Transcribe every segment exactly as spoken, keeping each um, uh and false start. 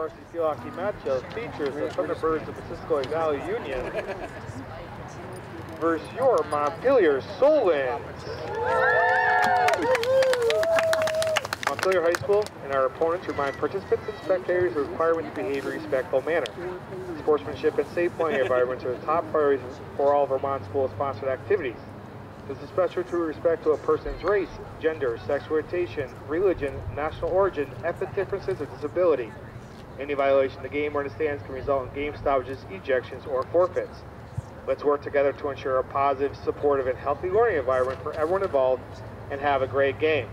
varsity field hockey matchup features the Thunderbirds of Missisquoi Valley Union versus your Montpelier Solons. Montpelier High School and our opponents remind participants and spectators of the requirement to behave in a respectful manner. Sportsmanship and safe playing environments are the top priorities for all Vermont school-sponsored activities. This is especially true with respect to a person's race, gender, sexual orientation, religion, national origin, ethnic differences, or disability. Any violation of the game or in the stands can result in game stoppages, ejections, or forfeits. Let's work together to ensure a positive, supportive, and healthy learning environment for everyone involved and have a great game.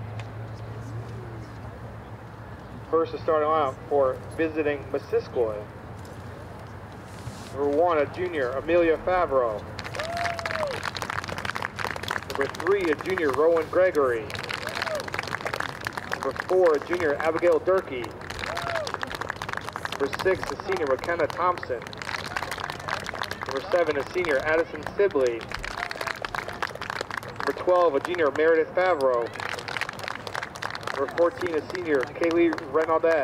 First, to start out for visiting Missisquoi. Number one, a junior, Amelia Favreau. Number three, a junior, Rowan Gregory. Number four, a junior, Abigail Durkee. Number six, a senior, McKenna Thompson. Number seven, a senior, Addison Sibley. Number twelve, a junior, Meredith Favreau. Number fourteen, a senior, Kaylee Renaudette.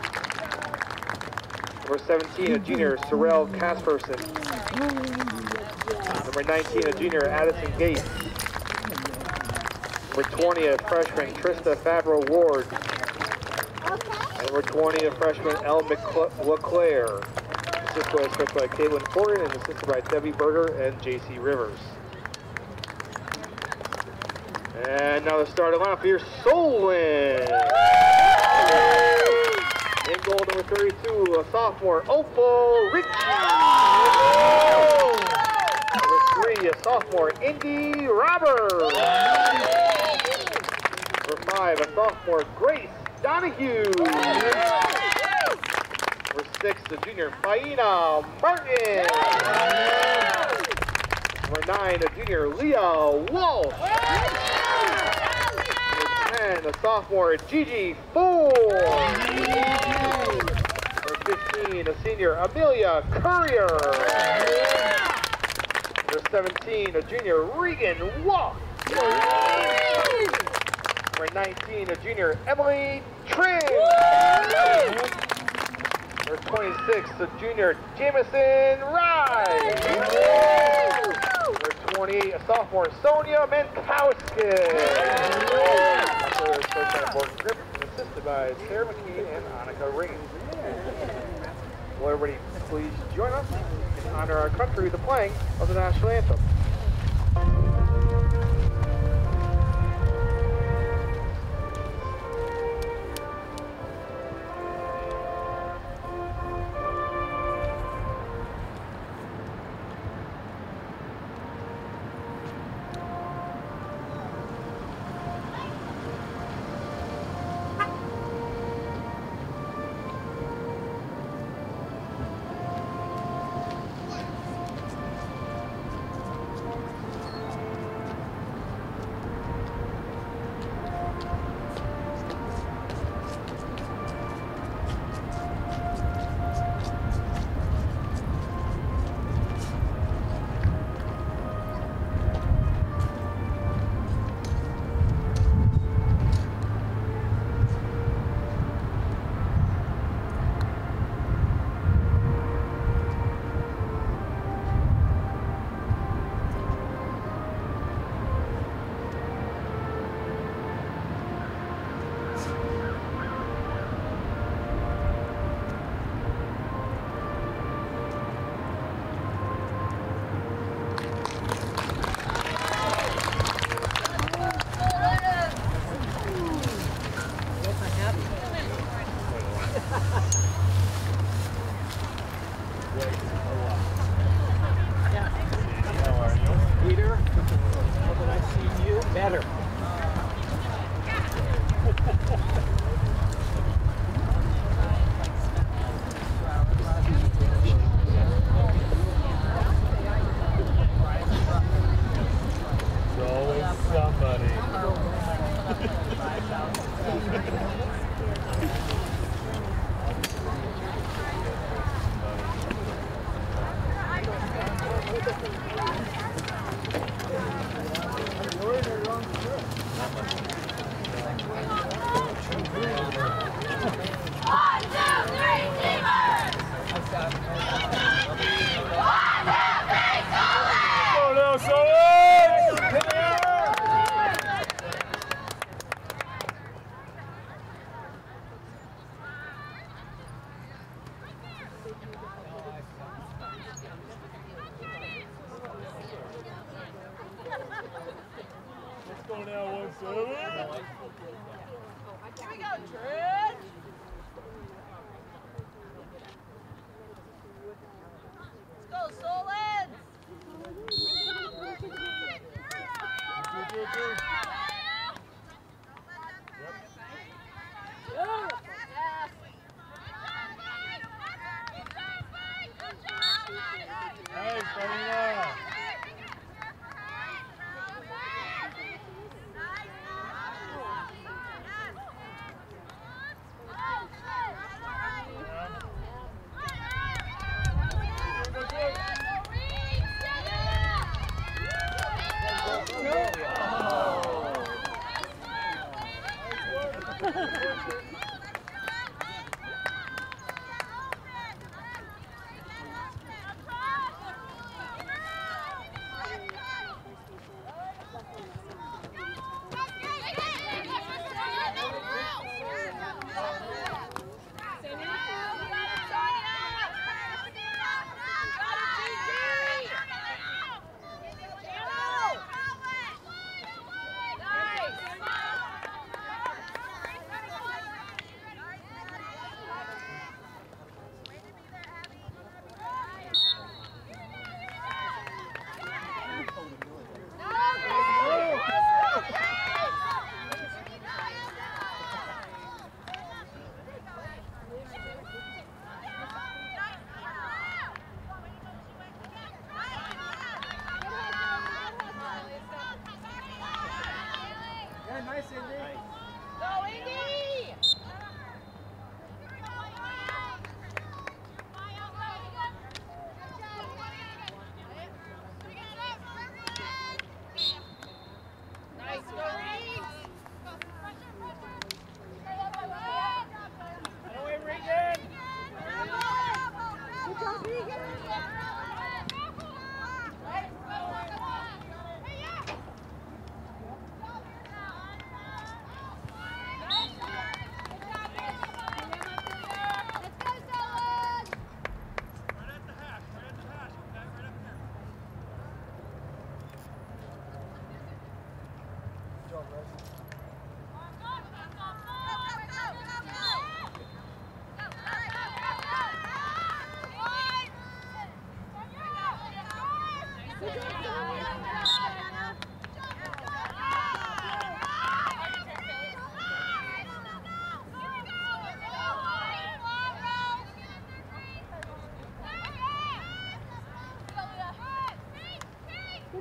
Number seventeen, a junior, Sorrel Casperson. Number nineteen, a junior, Addison Gates. Number twenty, a freshman, Trista Favreau Ward. And number twenty, a freshman, Elle LeClaire. Assisted is coached by Caitlin Fortin and assisted by Debbie Berger and J C Rivers. And now the starting lineup for your Solons. In goal, number thirty-two, a sophomore, Opal Ritchie. Number three, a sophomore, Indy Roberts. Number five, a sophomore, Grace Donahue. Number six, a junior, Faina Martin. Number nine, a junior, Leah Walsh. Number ten, a sophomore, Gigi Ford. Number fifteen, a senior, Amelia Courier. Number seventeen, a junior, Regan Walk. Number nineteen, a junior, Emily Trim. Number twenty-six, a junior, Jamison Rye. Number twenty-eight, a sophomore, Sonia Mankowski. Coached by Morgan Griffin and assisted by Sarah McKean and Annika Ring. Will everybody please join us in honor our country with the playing of the national anthem.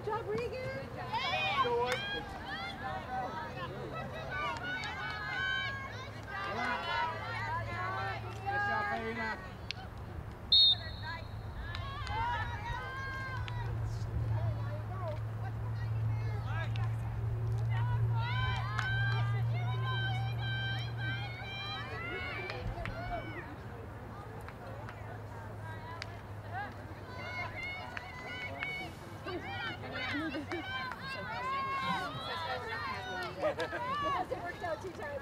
job, Regan. Good job. Go on. Good job, Irina. Hasn't worked out two times.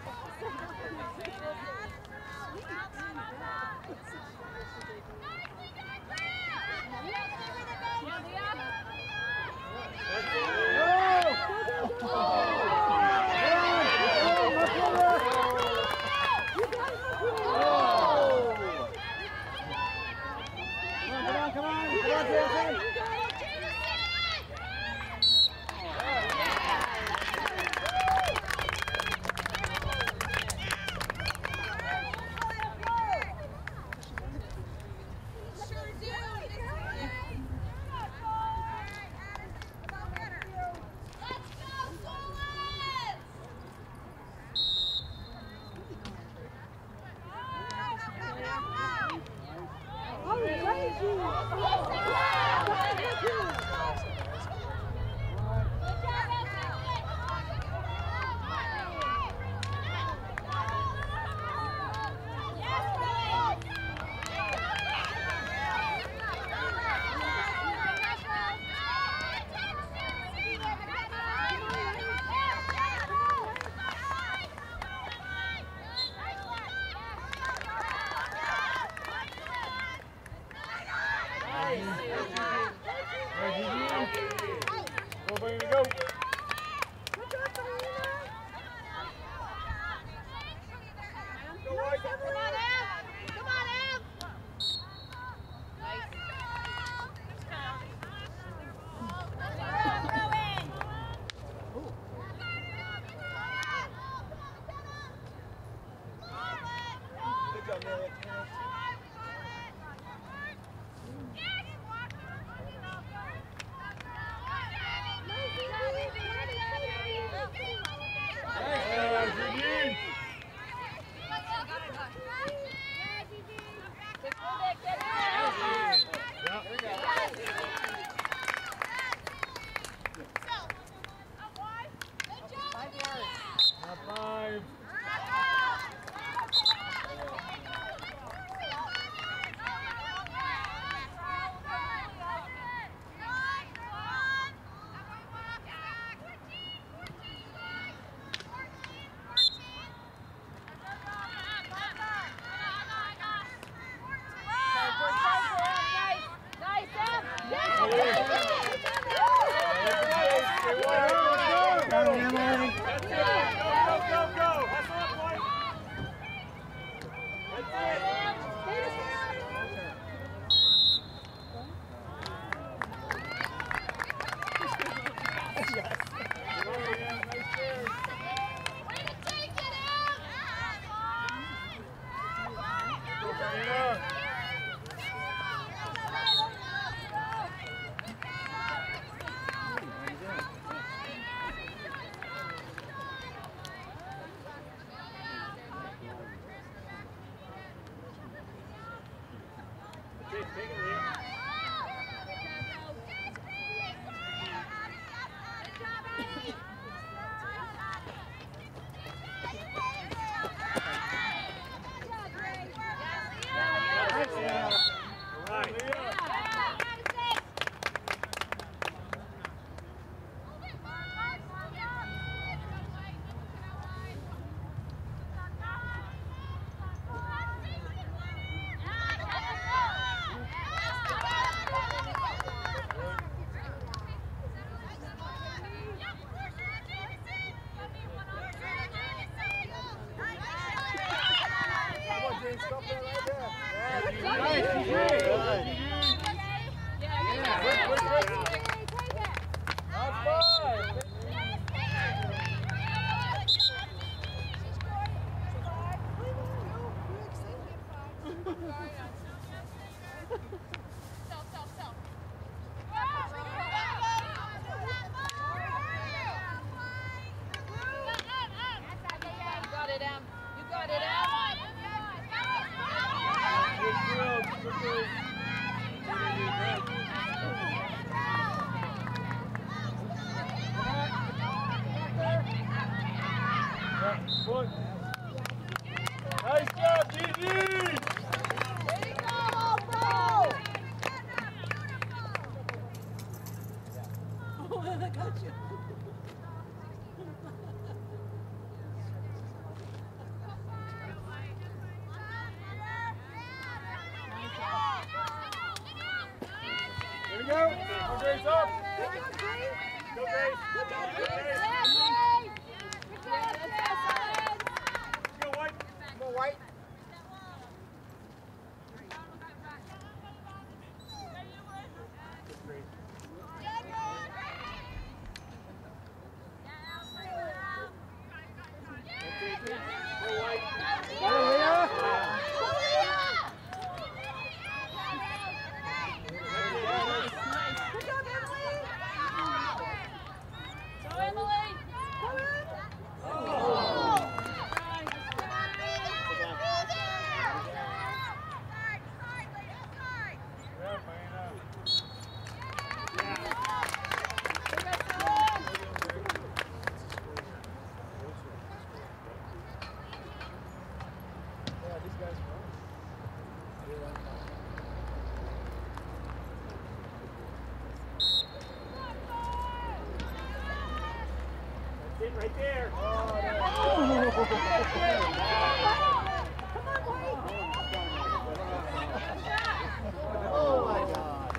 Come on, come on, come on, Jason. go. Go Grace up. Go Grace. Go Grace. Go White. Come on White. Right there. Oh, oh my God.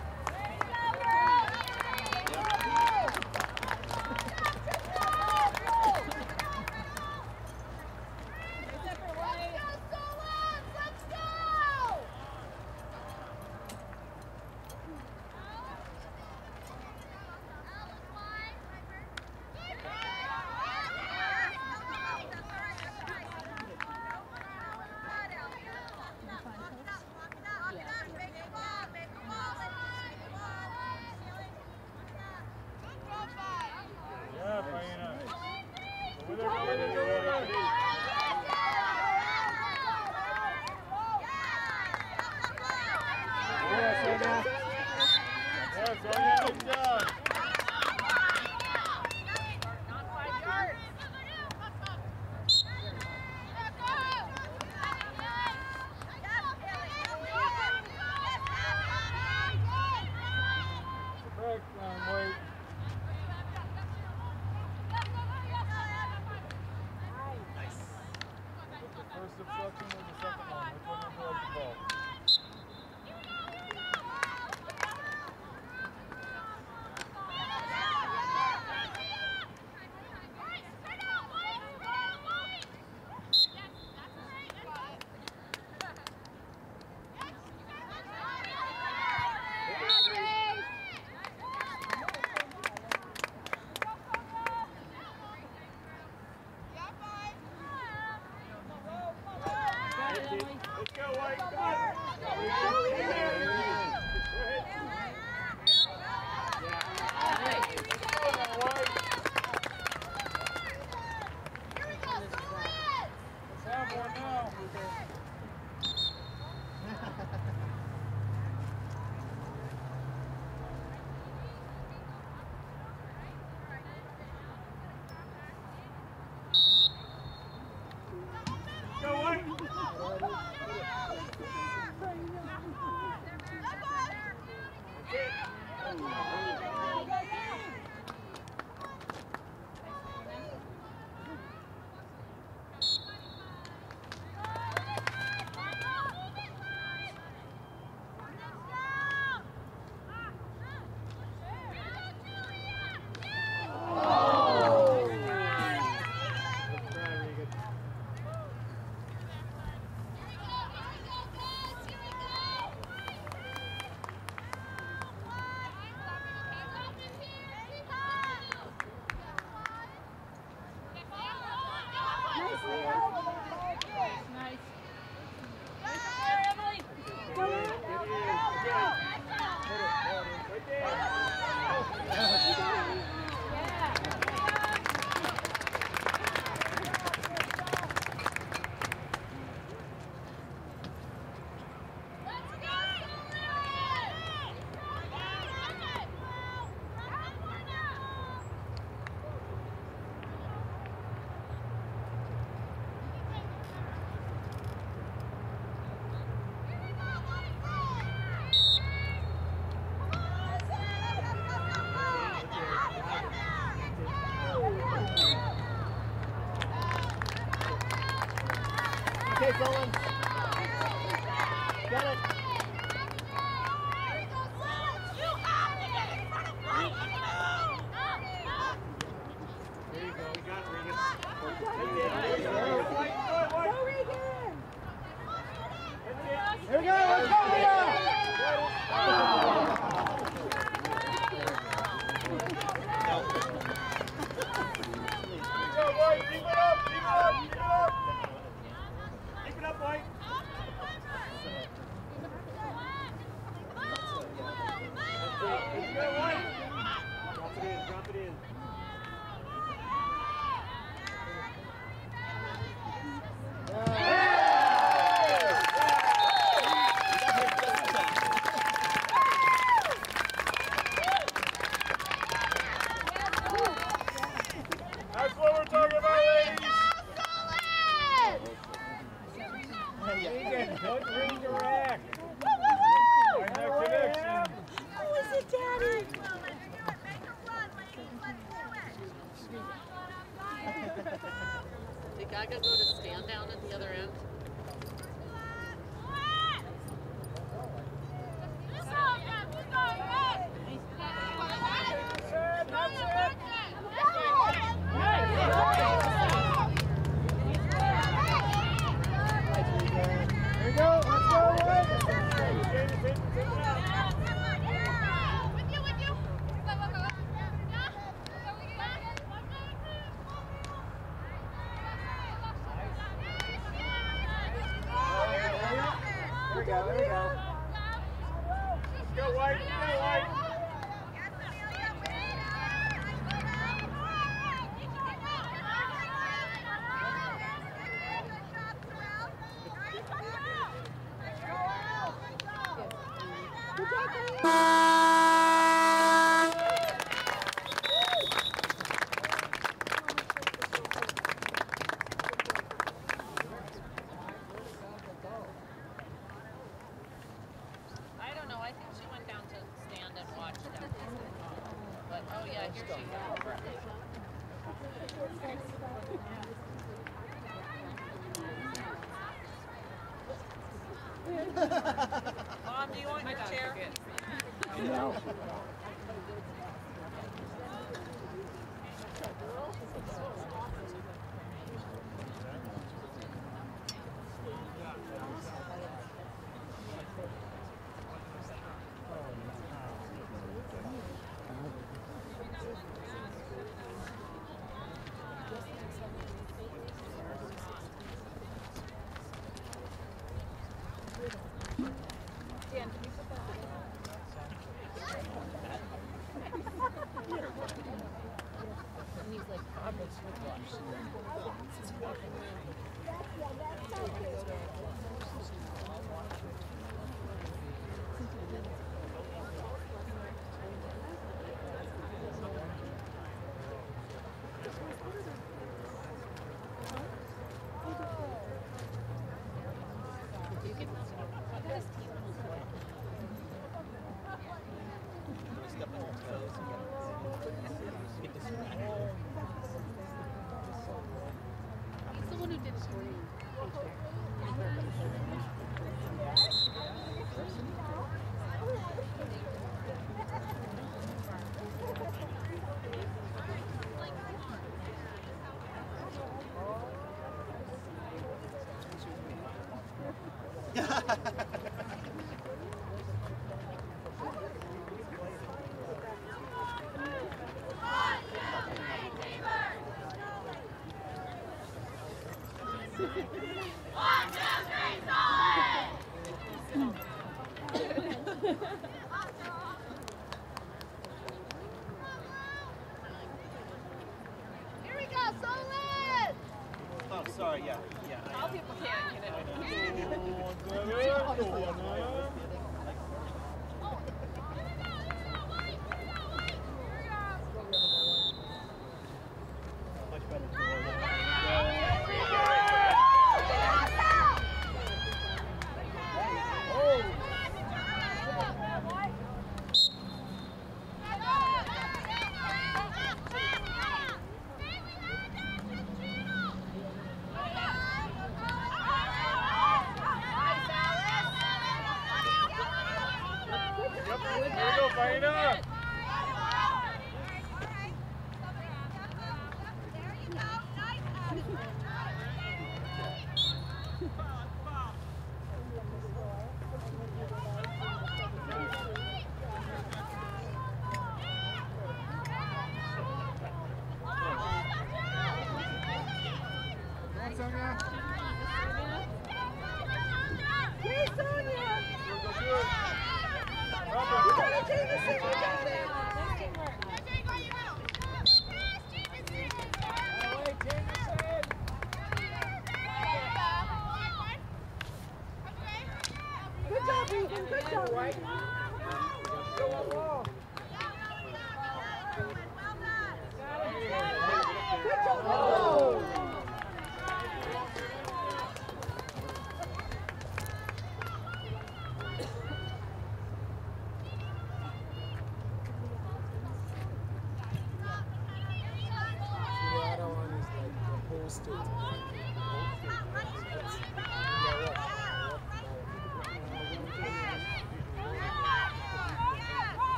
Okay, Colin. Got it. You have it. Don't redirect. Find that connection. How is it, Daddy? Did Gaga go to stand down at the other end? There you go. Let's go, White. With you, with you. There we go, there we go. Let's go, White. Let's go, White. I don't know. I think she went down to stand and watch them. But oh yeah, here she is. Mom, do you want your chair? No. He's the one who did screen. Here we go, Solid! Oh, sorry, yeah, yeah. I, All people can't, you know. much better to Good job, Regan. Good job, Regan. Good job. Oh.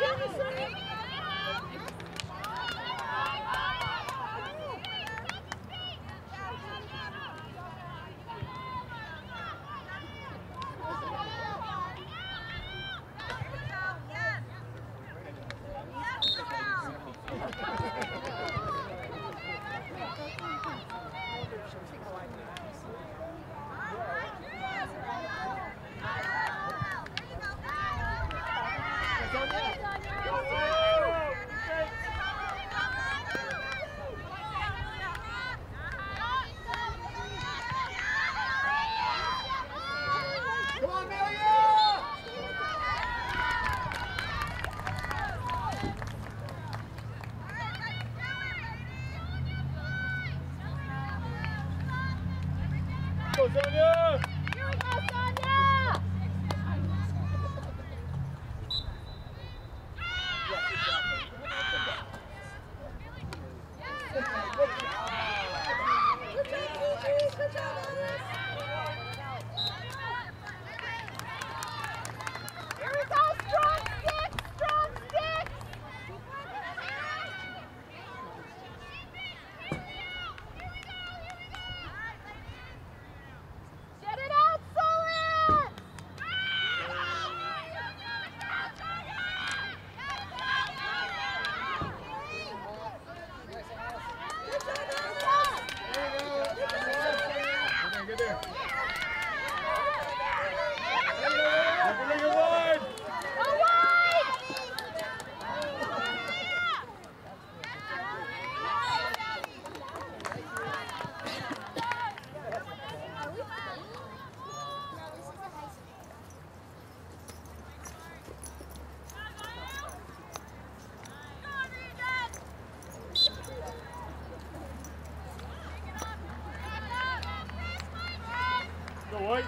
White.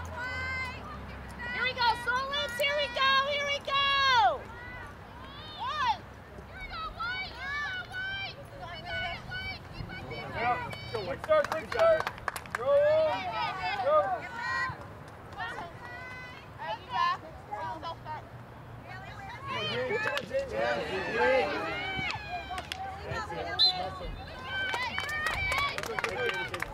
Here we go, Solins. Here we go. Here we go. One. Here we go, White. Yeah, White. Yeah. Go, White start, White start. Go. Go. Hey, you back. Go start. Good job, James. Yeah, great. That's it. Awesome. Good, good, good, good.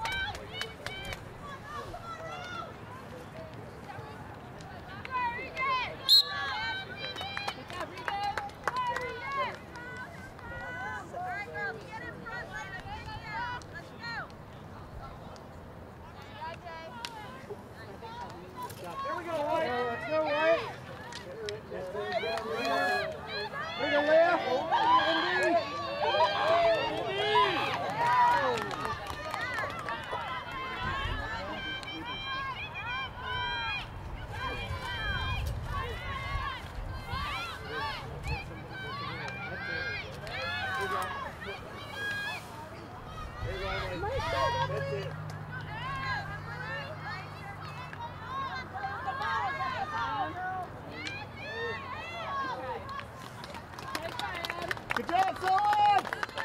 Good job, Solon!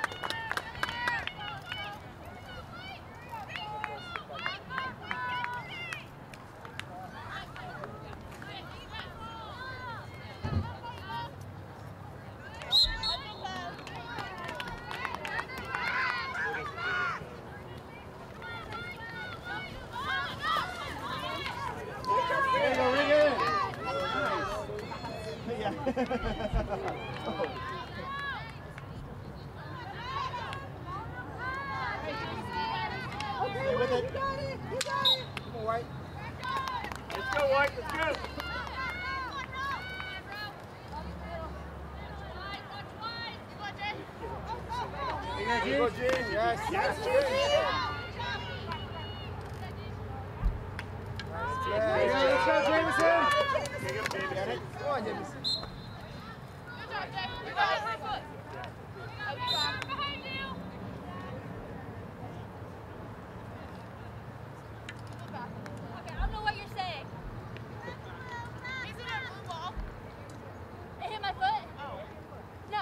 Stay with it. You got it. You got it. Come on, White. Let's go, White. Let's go. Here Go, James. Yes. Yes. Yes, Let's go, Jameson. Take him, Jameson. Come on, Jameson. Good job, Jay. You got it. Right foot. Behind you. Okay, I don't know what you're saying. Is it a blue ball? It hit my foot? Oh. No.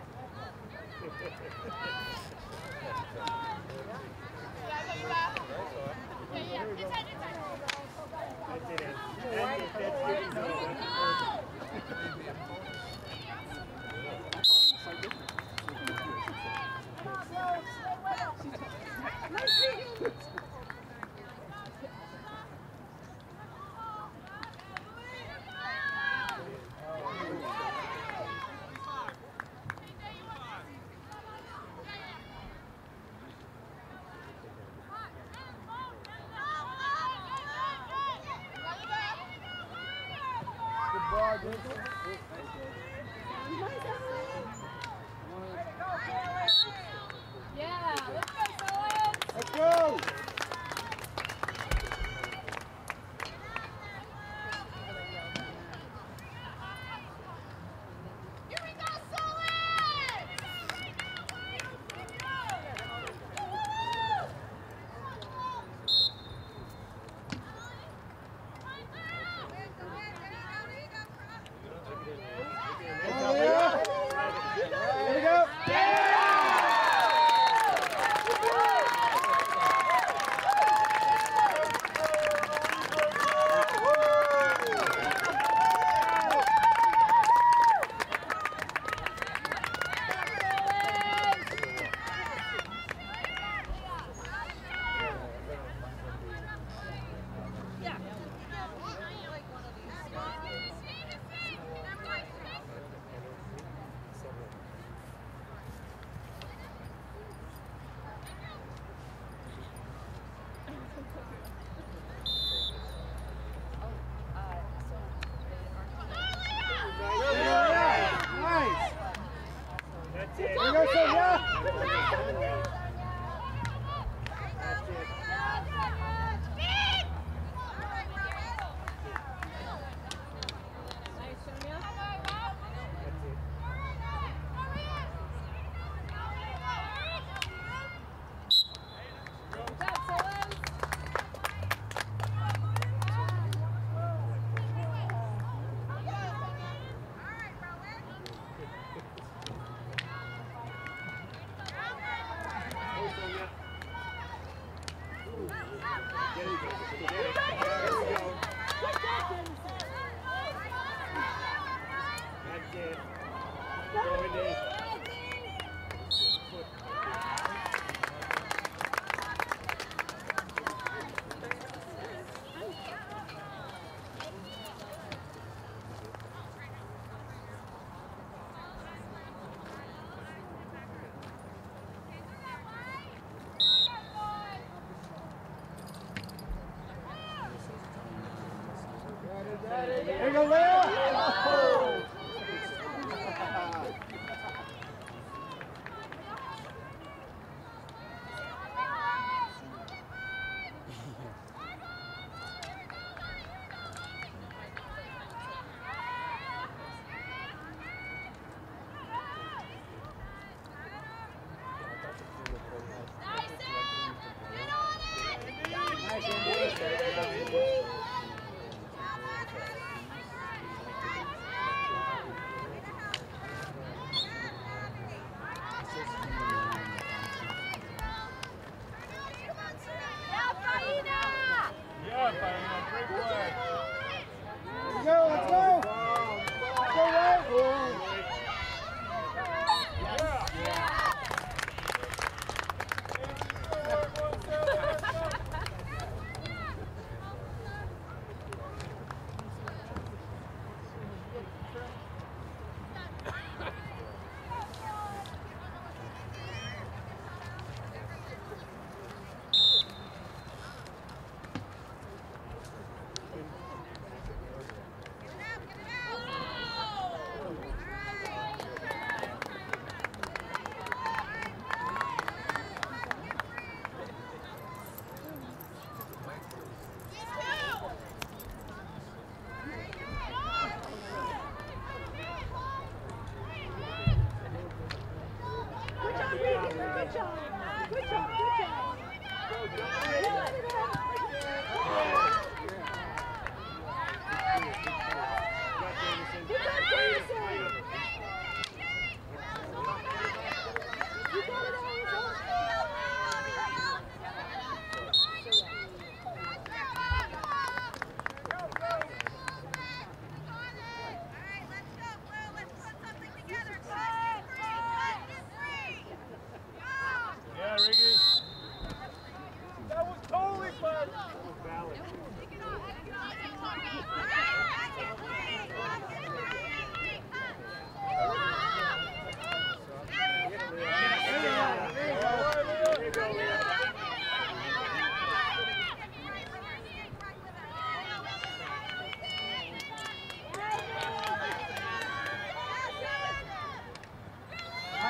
Yeah, yeah. Inside, inside. That's it. That's it. That's it. Yeah, let's go, Solon. Let's go! Here we go, Solon! Here we go! Nice! That's it. Here we go, Sonia! That's it. Go in there. Here we go, Leah! Oh. Nice, Andy.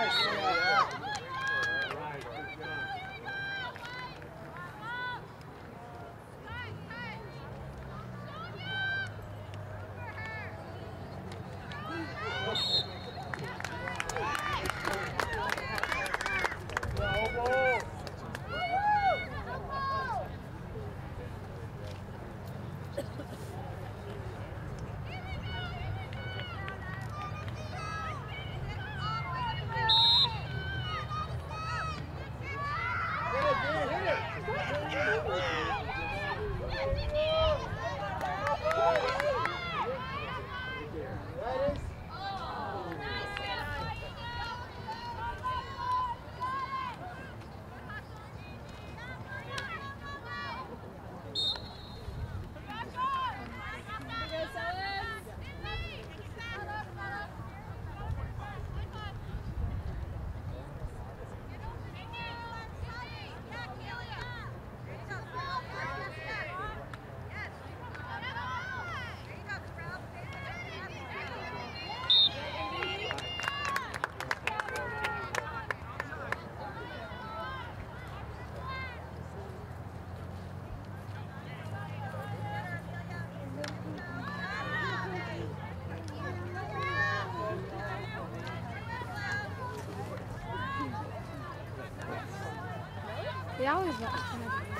They always let us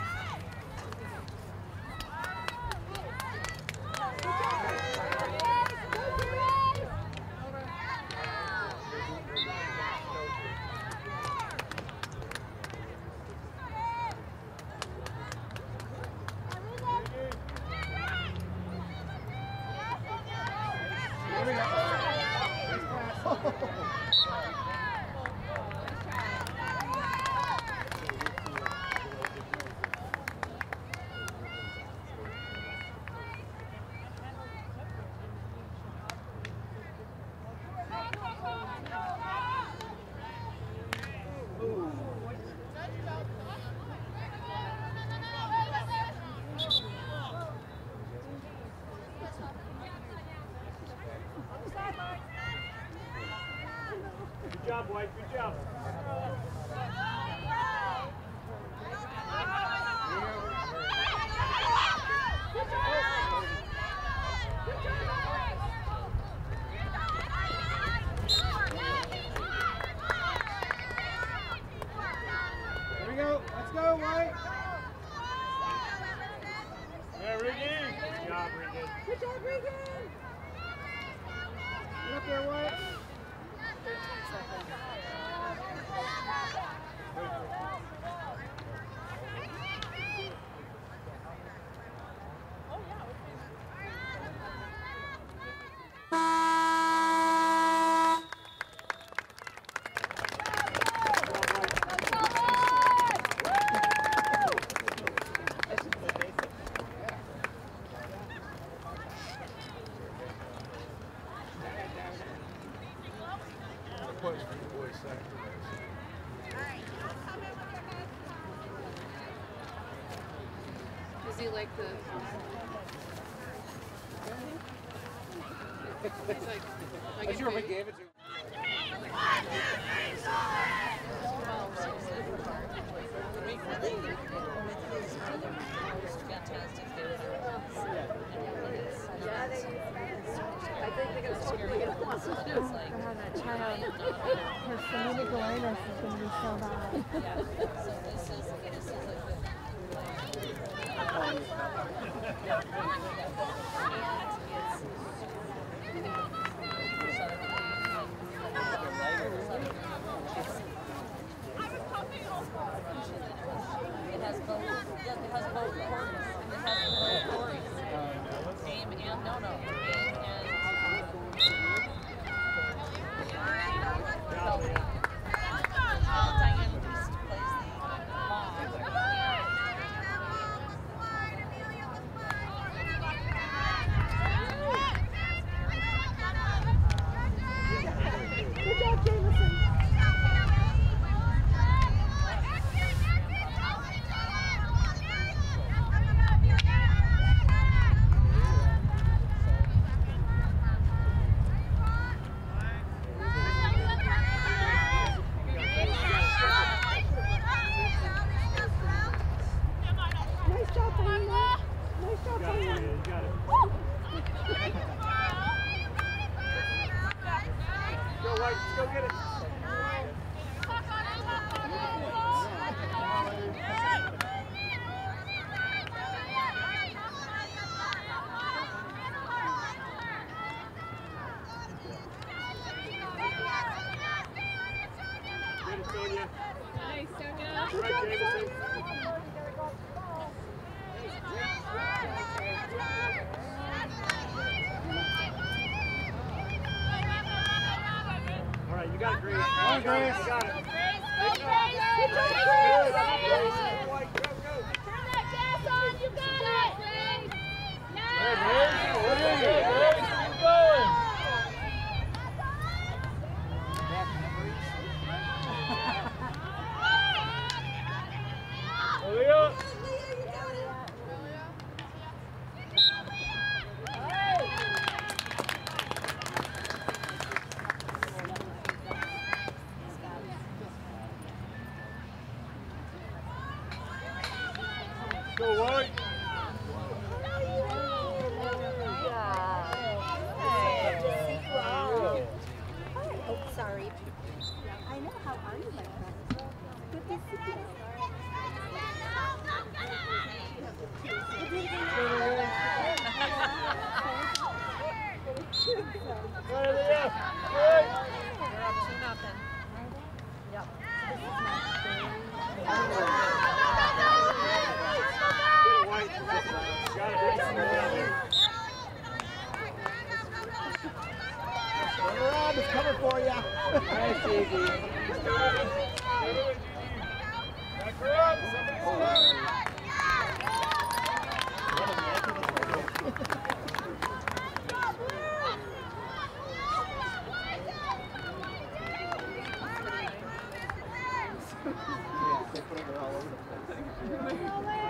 Good job, White. Good job. Here we go. Let's go, White. Yeah, Regan. Good job, Regan. Good job, Regan. Get up there, White. Is he like the? He's like, like I'm sure if I gave it to him. that child. Her phonemic awareness is going to be so bad. So this is this is like it has both. It has both quarters. It has both quarters. Game and no no. Game and. Diane Priest plays the mom. get it. Get it, Sonia. Nice, Sonia. Right, Jameson. All right, you got it, Grace. Come on, Grace. You got it. Go, Good. Grace! Good job, Good. Grace! White, go, go. Turn that gas on, you got it! Good, Nice! Grace. Good, Grace. Keep going. Aaliyah. Go, White. Oh, sorry. I know how I'm like that. Good to see you. Go, Aaliyah. Good. You're up two nothing. Yep. Get it, White. Got it, Grace. You got it. Turn around, it's coming for you. Nice, Gigi. Back her up. Somebody stop. They put it all over the place.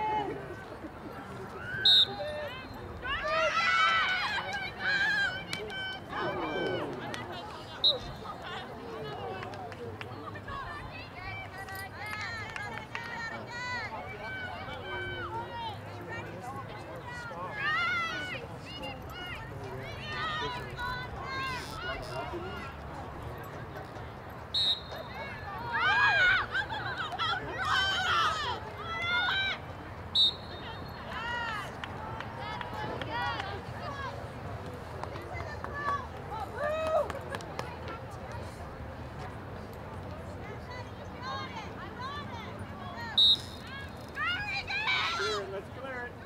Clear it, let's clear it.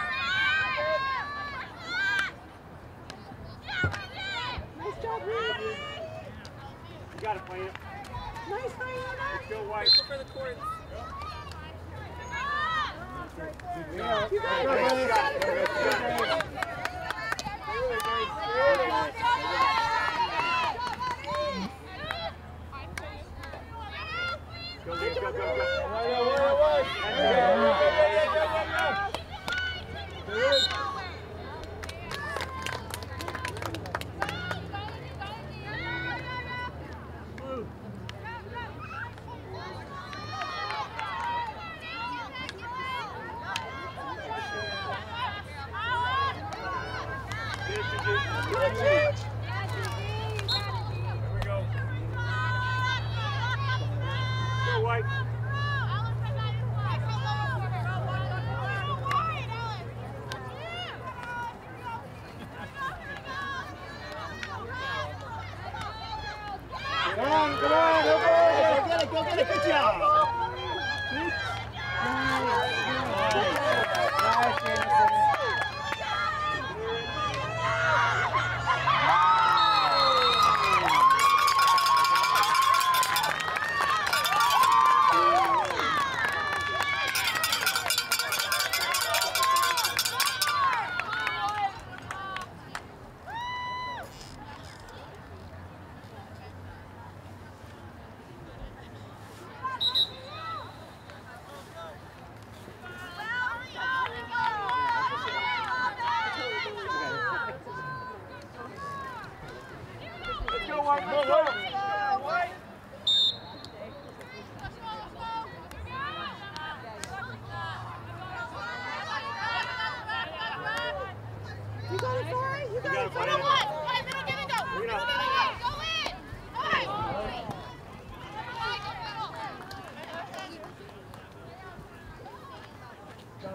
Nice job, Reed. You got it, Plant. Nice, Diana. Let's go, White. For the court. You got it. You got it, Grace. You got it. Grace, you got it. Really, Grace. Really. Go, Grace, go, go, go. Right, right, right. That's it. Yeah, yeah, yeah, yeah, yeah, yeah. Good. Move. Get it, Gigi. There we go. Go, White. Come on, come on, go get it, go get it, good job. Nice, Jameson.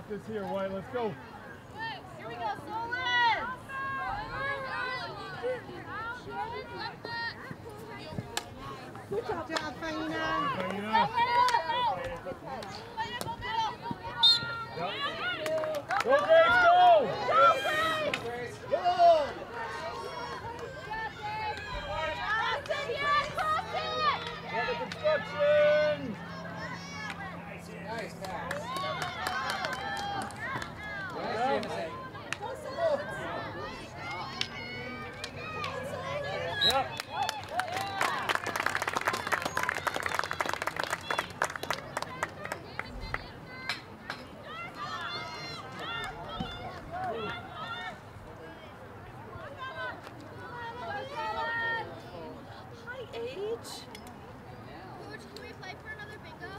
this here, White. Let's go. Here we go, Solon! Good job, Faina. Faina. Go, Grace, go! Good! Got the construction! Nice pass. Yep. Hi, Age. Coach, can we play for another bingo?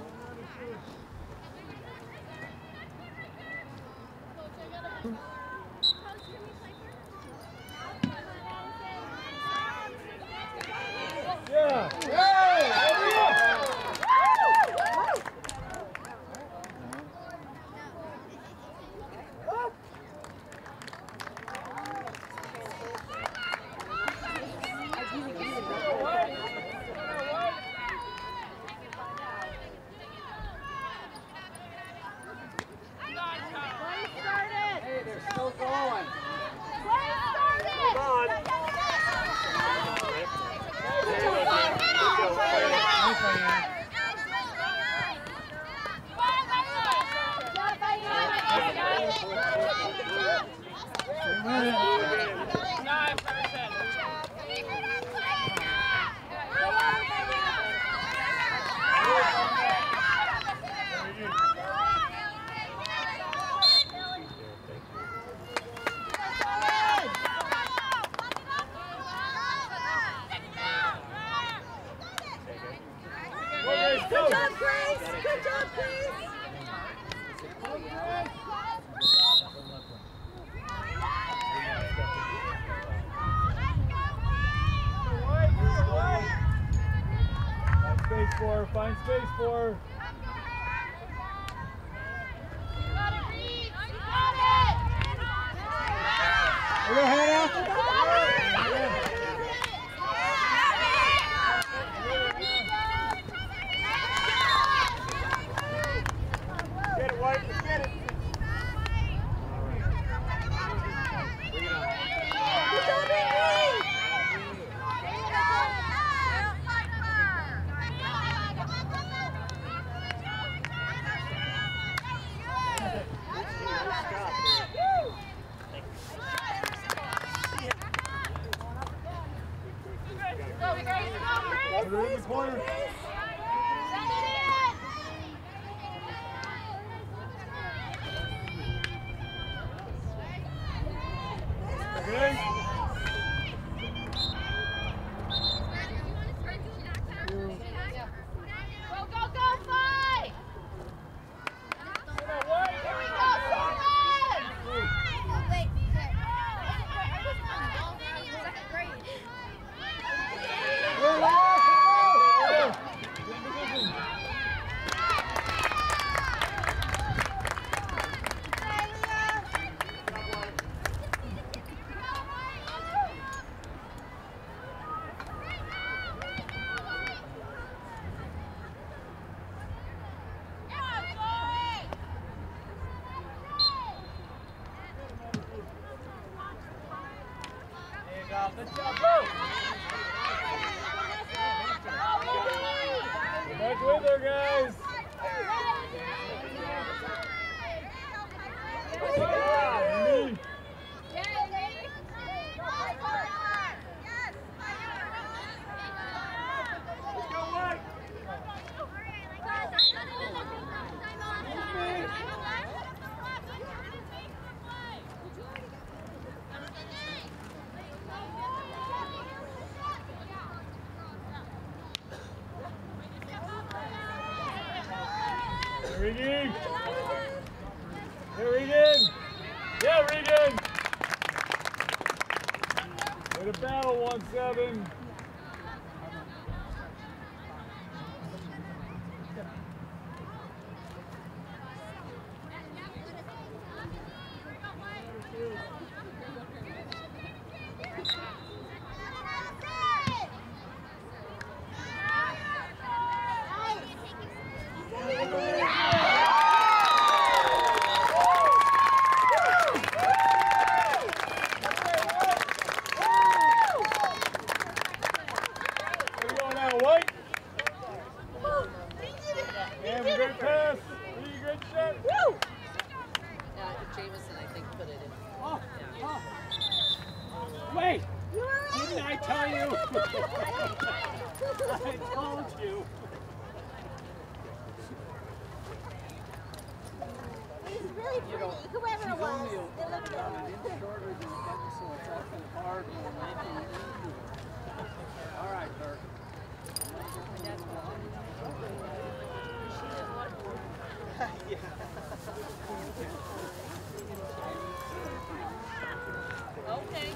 Coach, I got a bingo. Coach, can we play for Yeah. Hey, they're still going. Good job, Grace. Good job, Grace. Find space for her, find space for her. We're gonna head out. Get it, White. Let's get it. Put her in the corner. Okay. Go, go, go, fight! Here we go, Solon! Wait, second grade. Let's go, go! Back with her, guys! Andy. Let's go, White. Regan! Hey, Regan! Yeah, Regan! Way to battle, one seven. told you. He's really pretty, whoever it was. They look good. Shorter than that, so it's often hard and lanky. All right, Kirk. Okay.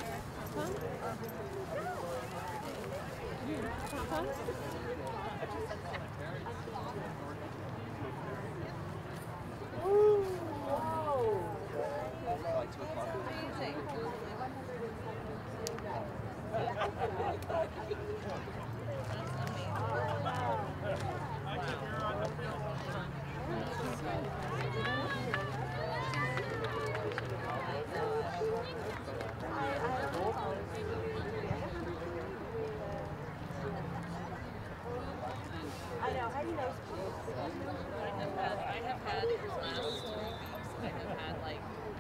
I know, how do you know? I have had, I have had for the last two weeks, I have had like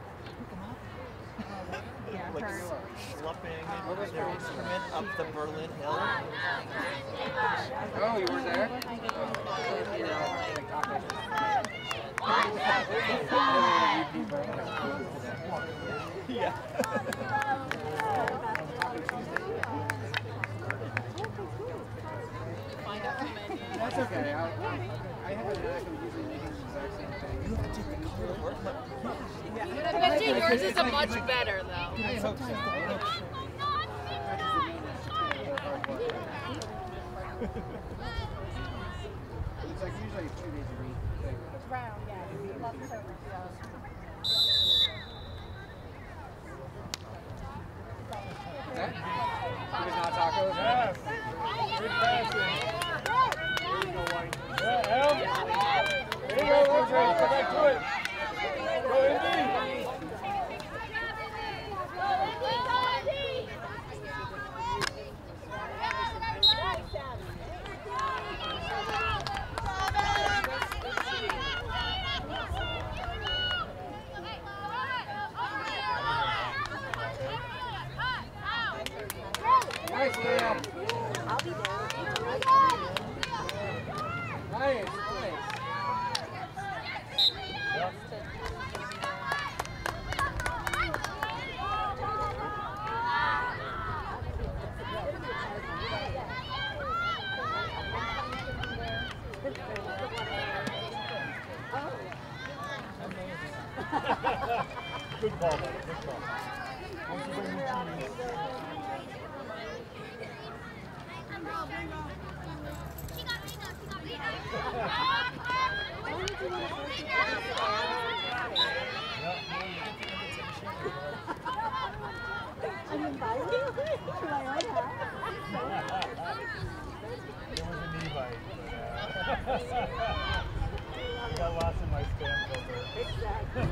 like schlepping their instrument up the Berlin Hill. Oh, you weren't there? you know, like Yeah. find out the menu. That's okay. I, I have an knack of usually making the exact same thing. You have to take the car to work. I bet you yours is a much better though. I hope so. It's like usually two days a week. Like, It's round, yeah. We love the service. that? It was not tacos? Yes. Good passing. Yeah, Al. There you go, Andre. Go back to it. Go, Indy. Nice, Liam. I'll be there. Nice, nice. Good ball, buddy. Good ball. Once you bring the cheese. I'm invited to my own house. It was a knee bite, but uh, I got lots in my spam filter. Exactly.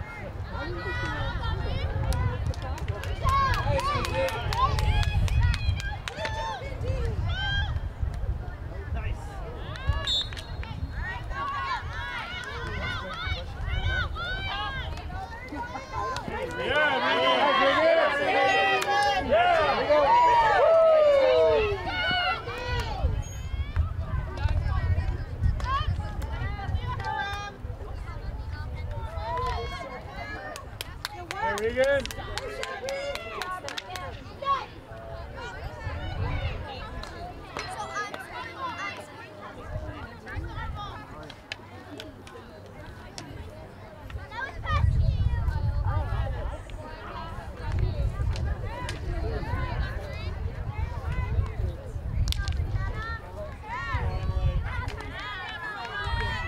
Regan.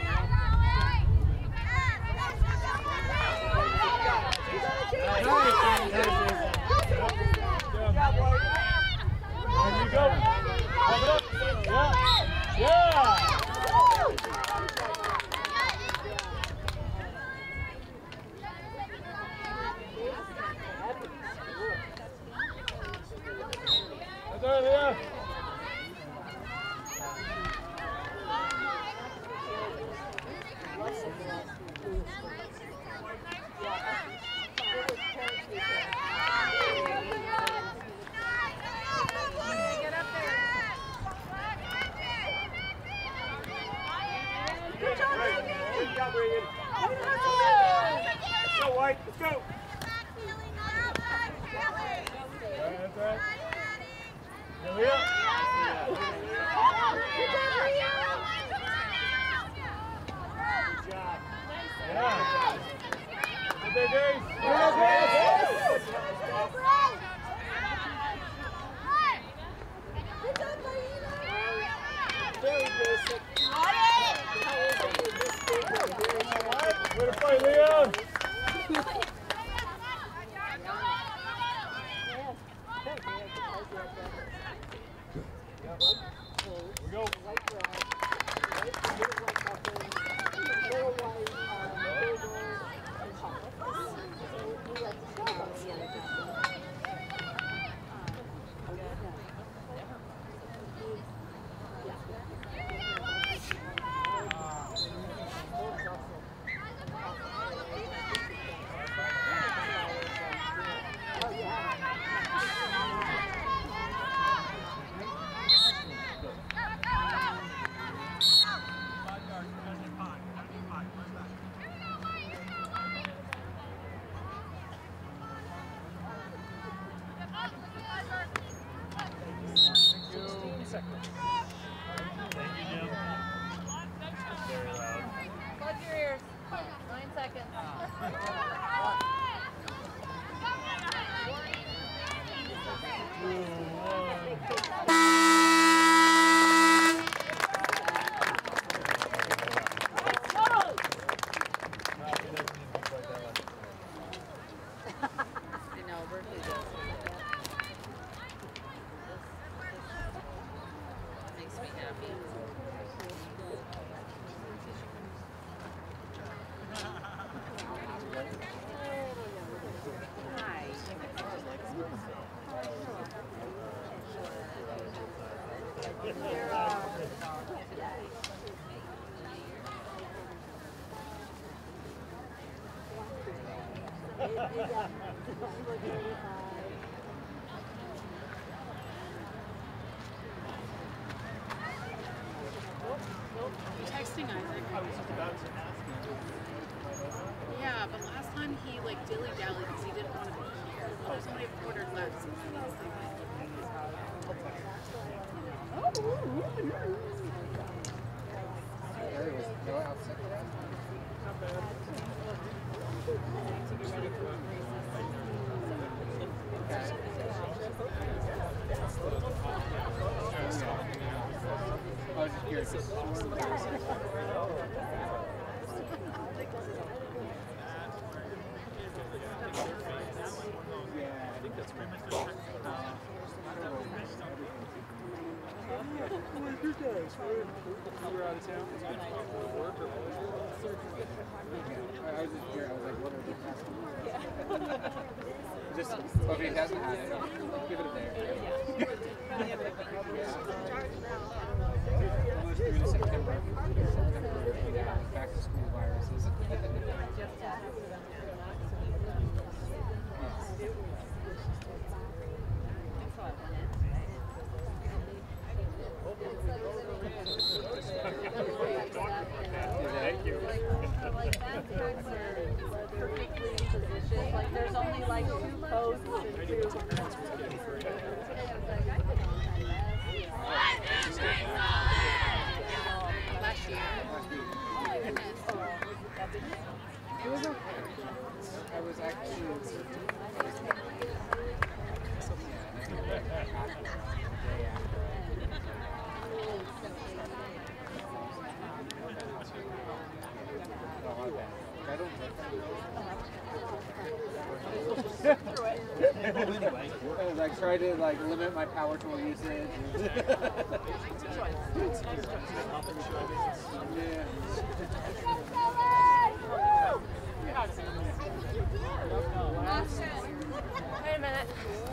Nice. White. Let's go. That's right. Here we are. Good job. Yeah. Good there, Grace. Good Grace. Very basic. Way to play, Leon. Here we go. Plug your ears. Nine seconds. I know, Berkeley does. Makes me happy. Texting Isaac. Yeah, but last time he like dilly dallied because he didn't want to be here. There's only a quarter left. So he needs to I was just curious. Yeah, I think that's pretty much it. You guys, we're out of town. Work or I was just here. I was like, what are they asking? Just, if he hasn't had it, give it a day. Almost through to September. Back to school viruses. Thank you. Like that cards are perfectly positioned. Like there's only like two posts and two. last year. Oh my goodness. It was okay. I was actually. I was like trying to like limit my power tool usage. Yeah. Wait a minute.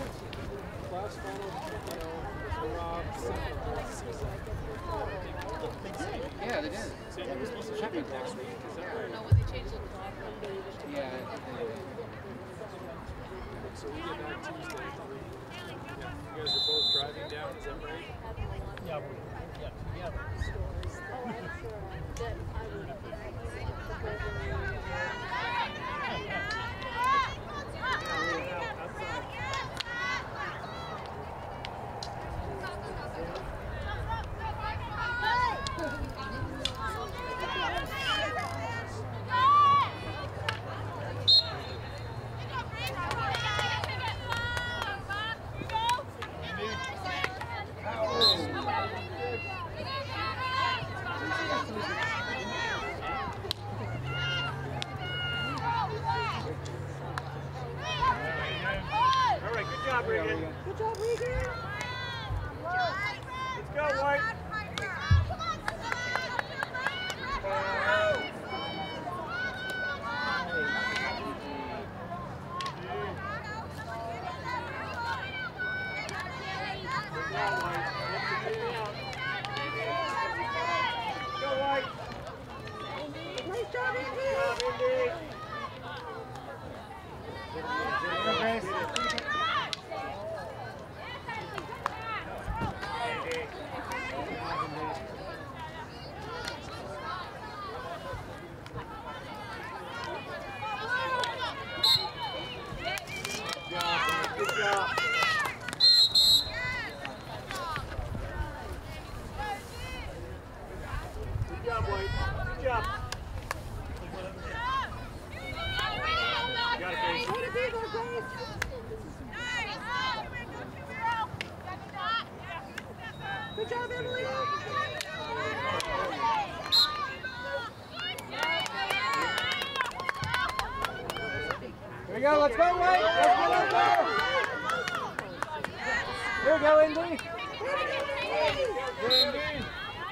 Yeah, they did. Champions next week. No, when they changed the clock. Yeah. So we get back Tuesday. You guys are both driving down, is that right? Yeah, we're, yeah, together. That I would Regan. Good job, Regan. Let's go, White. Nice job, Andy. Good job. Good job, White. Good job. You got it, Grace. Way to be there, Grace. Good job, Emily. Here we go, let's go, White. Let's go, let's go. Here we go, Indy. Good, Indy.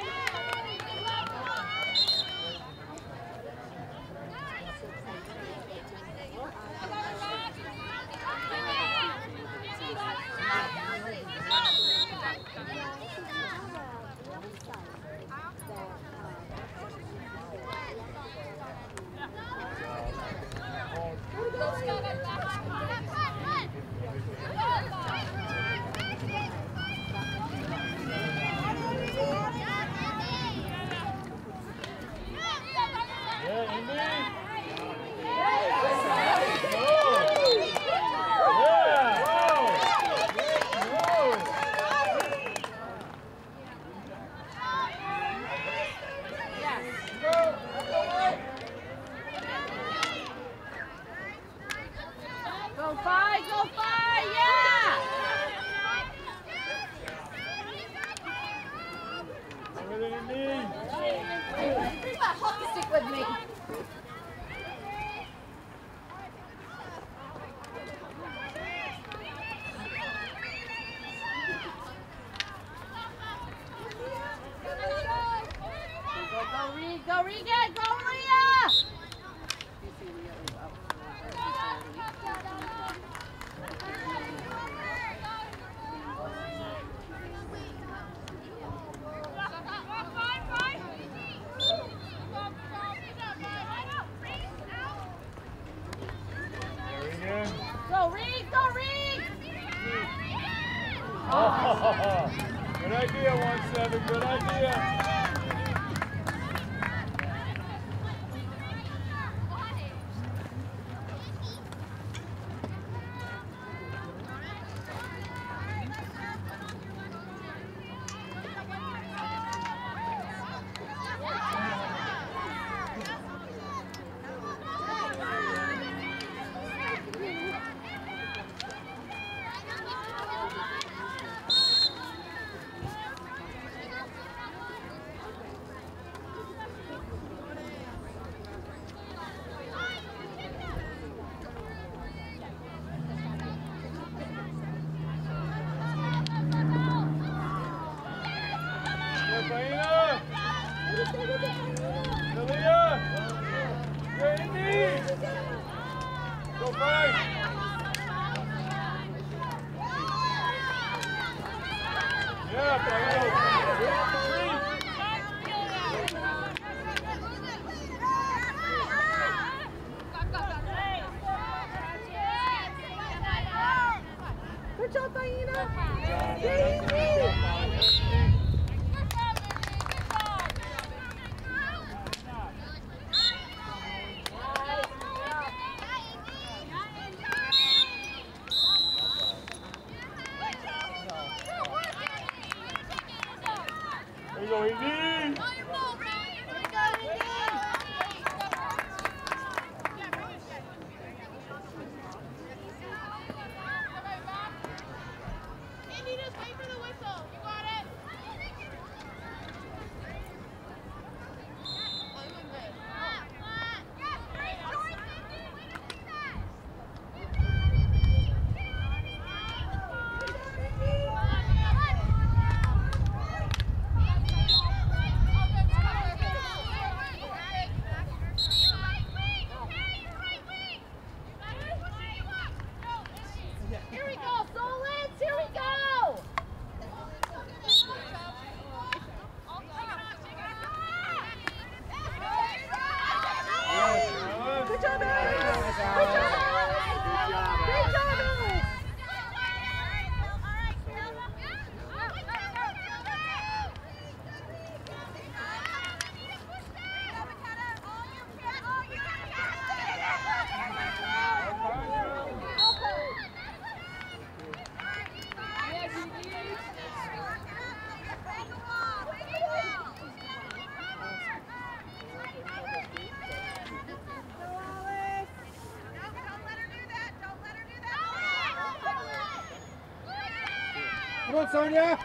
Go five, go five, yeah! Bring that hockey stick with me. Go, go, Reed, go, Regan, go, Leah! Go, Reed, go, Reed! Oh, good idea, one seven, good idea. Come on, Sonia!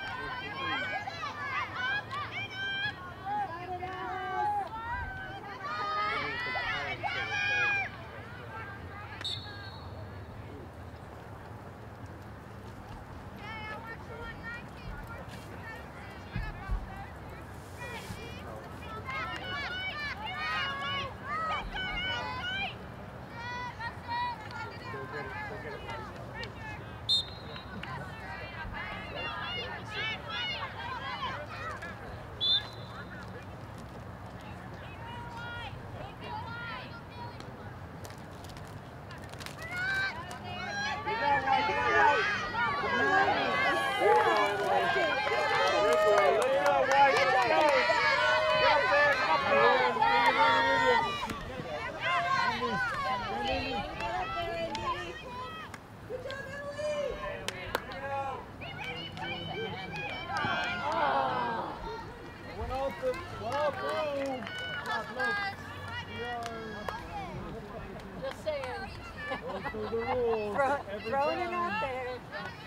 Just saying. Throw, throwing it out there.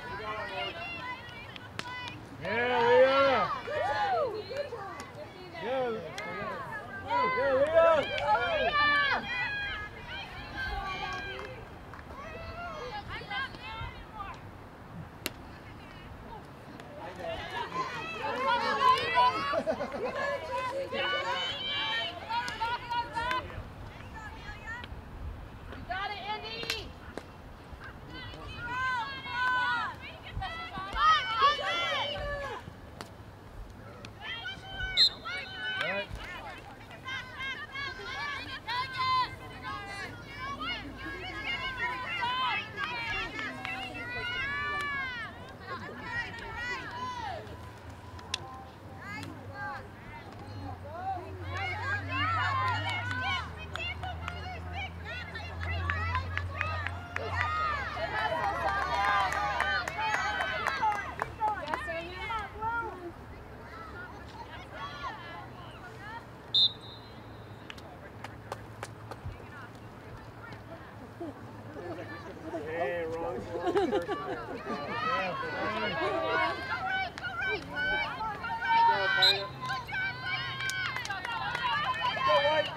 Yeah, Leah! Yeah, yeah, Leah! Hey, wrong, wrong person there. Yeah, Go, White!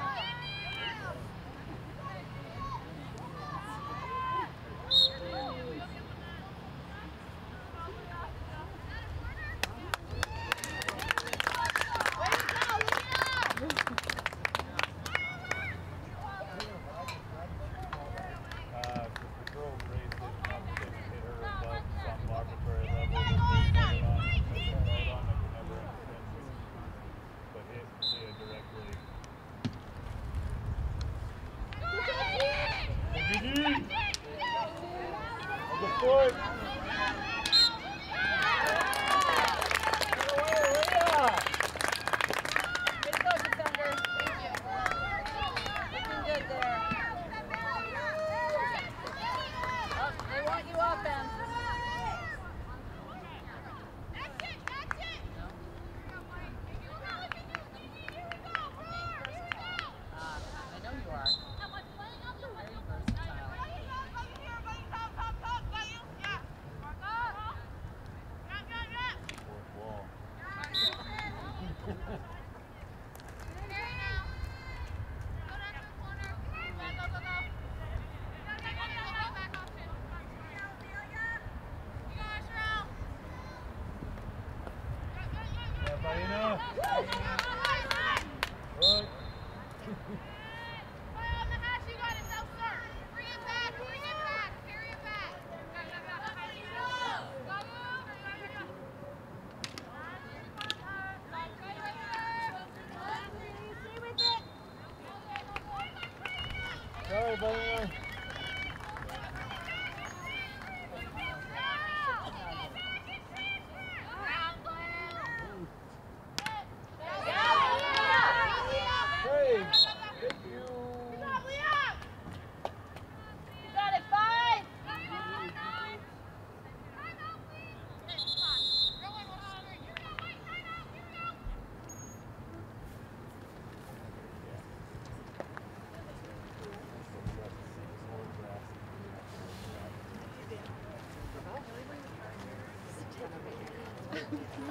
Sorry, buddy.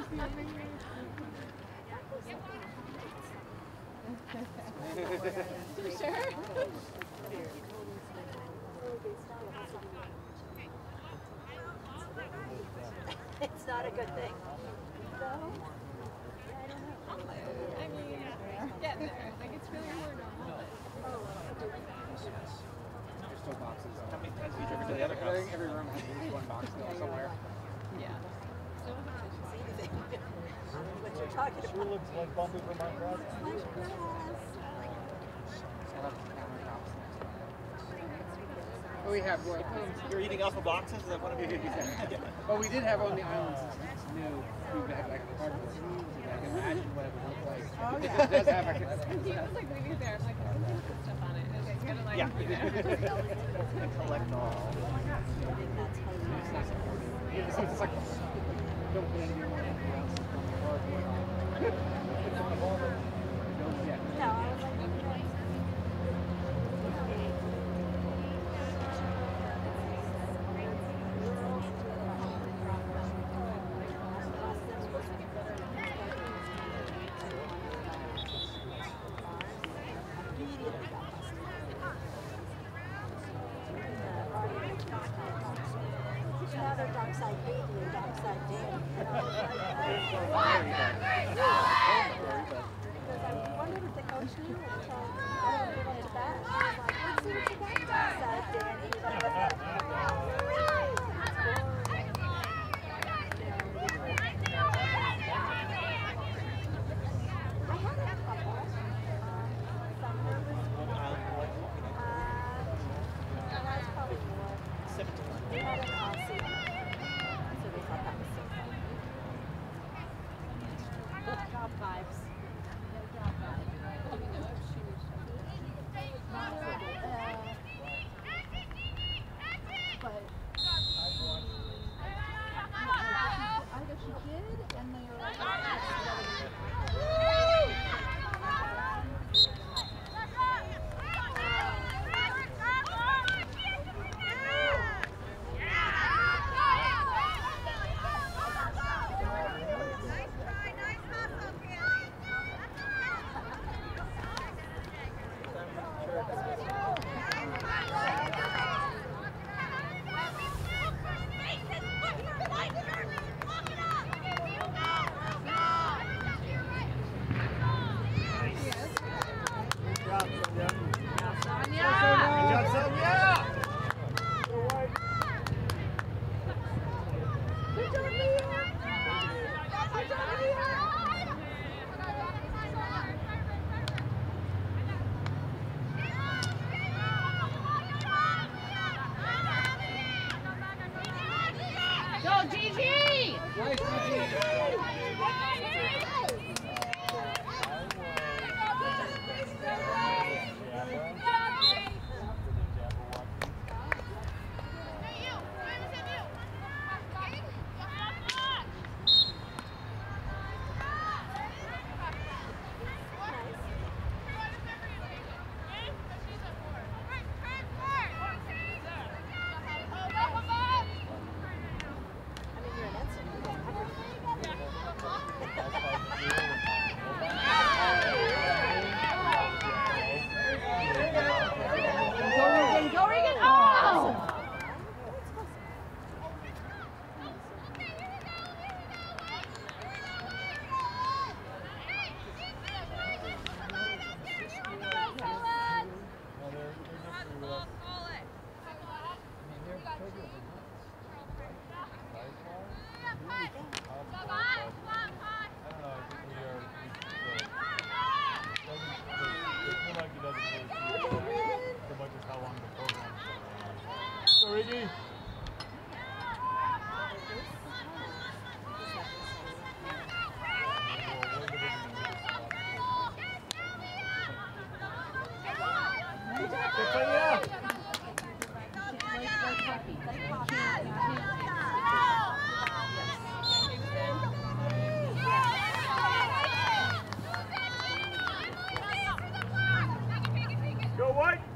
You sure? It's not a good thing. No? I mean, getting there. Like, it's really hard to hold it. There's still boxes. How many times have you driven to the other I house? think every room has at least one box still somewhere. Yeah. So hard. What you're talking Sure about. looks like bumpy for my grass. My grass. I'll have the countertops next time. But we have like, You're eating off of boxes? Is that one of your but we did have on the island since it's new. We had like cardboard. So I can imagine what it would look like. Oh, It yeah. does have a. And he was like leaving it there. I'm like, oh, there's good stuff on it. And it's gonna like, Yeah. you know. collect all. It's not supported. Yeah, so it's like, don't put anything on anything else. Yeah. No, I was like, now they're dark side baby and dark side daddy. Because I wondered if the coach knew until I went to bed. I was like, let's see what you got, dark side daddy. I had a couple. Some nervous. Uh, that's probably more. We had an Aussie. So they thought that was so funny. Job vibes. Job vibes. But either she did, and they were like, Go, Gigi! Nice, Gigi. Go, Regan! Oh! Go, Ricky. Go, White.